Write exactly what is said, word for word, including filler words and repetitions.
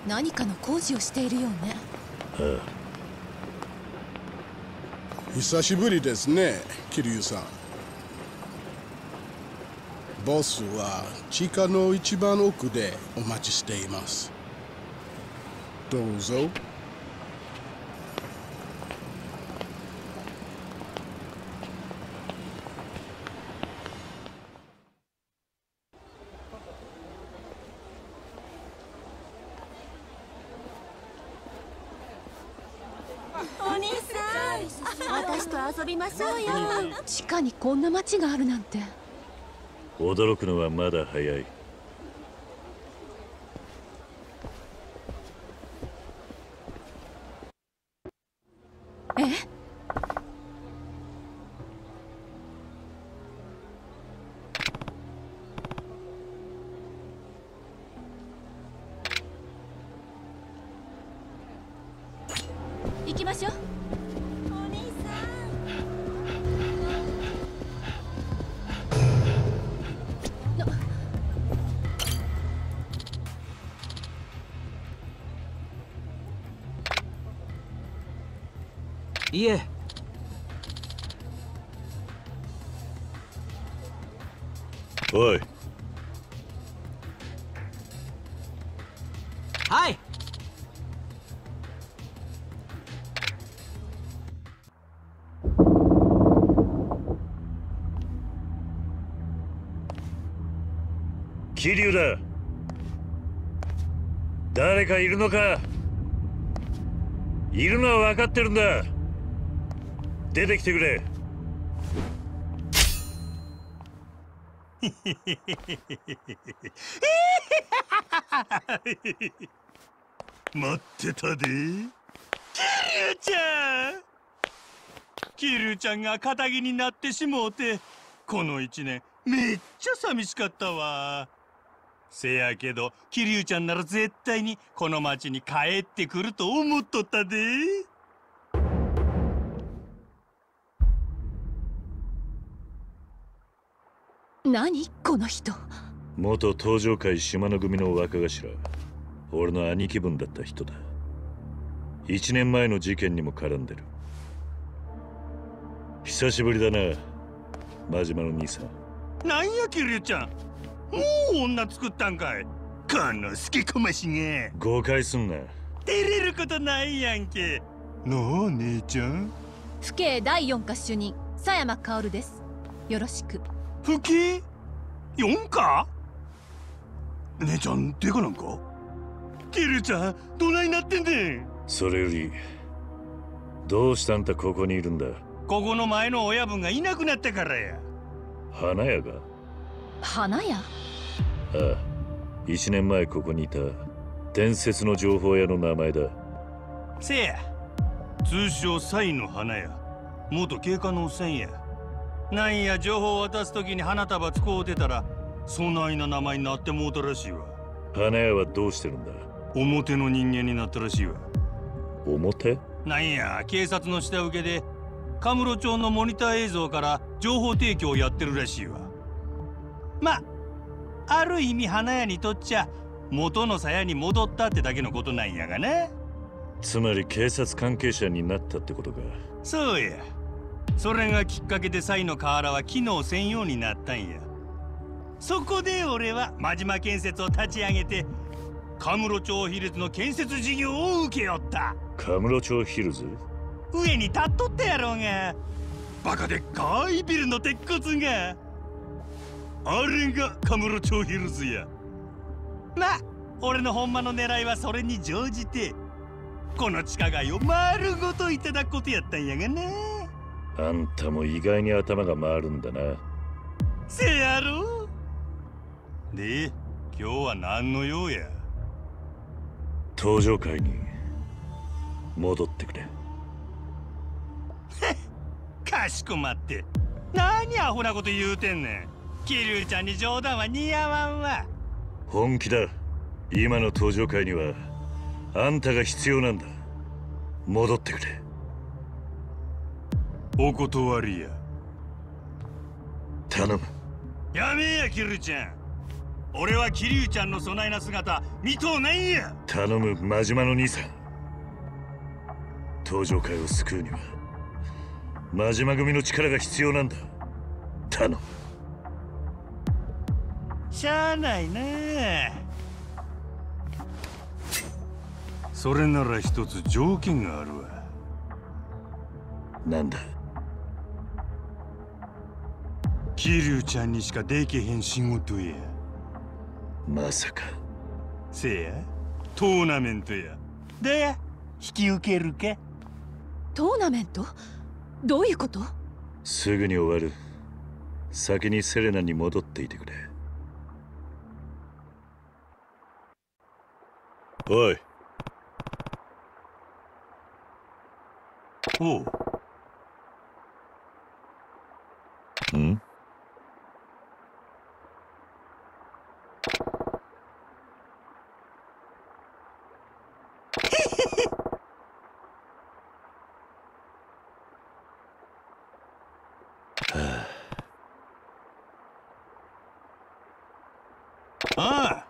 何かの工事をしているようね。 ああ、久しぶりですね、桐生さん。ボスは地下の一番奥でお待ちしています。どうぞ。 お兄さん、私と遊びましょうよ。 地下にこんな街があるなんて。 驚くのはまだ早い。 え？行きましょう。 お兄さん。いえ。 おい。 はい。 桐生だ。誰かいるのか？いるのは分かってるんだ。出てきてくれ。 待ってたで。桐生ちゃん桐生ちゃんが堅気になってしもうて、この一年めっちゃ寂しかったわ。せやけど桐生ちゃんなら絶対にこの町に帰ってくると思っとったで。 何この人。 元東上会島の組の若頭、俺の兄貴分だった人だ。一年前の事件にも絡んでる。久しぶりだな、真島の兄さん。 なんや桐生ちゃん、もう女作ったんかい。この好きこましが。 誤解すんな。 照れることないやんけ。なあ姉ちゃん。 府警だいよん課主任佐山薫です。よろしく。 府警よん課？姉ちゃんデカなんか？桐生ちゃんどないなってんねん。 それよりどうしたんたここにいるんだ？ ここの前の親分がいなくなったからや。 花屋が？ 花屋？ ああ、一年前ここにいた伝説の情報屋の名前だ。 せや、通称サイの花屋。元警官のおっさんや。なんや情報を渡す時に花束使うてたらそないな名前になってもうたらしいわ。 花屋はどうしてるんだ？ 表の人間になったらしいわ。 表？ なんや警察の下請けでカムロ町のモニター映像から情報提供をやってるらしいわ。まあある意味花屋にとっちゃ元の鞘に戻ったってだけのことなんやがな。 つまり警察関係者になったってことか。 そうや。それがきっかけでサイの河原は機能せんようになったんや。そこで俺は真島建設を立ち上げてカムロ町ヒルズの建設事業を請け負った。 カムロ町ヒルズ？ 上に立っとったやろうが。バカでっかいビルの鉄骨が。あれがカムロ町ヒルズや。まあ俺のほんまの狙いはそれに乗じてこの地下街を丸ごといただくことやったんやがな。 あんたも意外に頭が回るんだな。 せやろ。で今日は何の用や？ 東上会に戻ってくれ。 かしこまって。何アホなこと言うてんねん。桐生ちゃんに冗談は似合わんわ。 本気だ。今の東上会にはあんたが必要なんだ。戻ってくれ。 お断りや。 頼む。 やめや桐生ちゃん。 俺は桐生ちゃんのそないな姿見とうないんや。 頼む真島の兄さん、登場界を救うには真島組の力が必要なんだ。頼む。 しゃあないな。それなら一つ条件があるわ。 なんだ。 桐生ちゃんにしかできへん仕事や。 まさか。 せや、トーナメントや。で、引き受けるか？ トーナメント？どういうこと？ すぐに終わる。先にセレナに戻っていてくれ。おい。 おう。 ん？ ああ、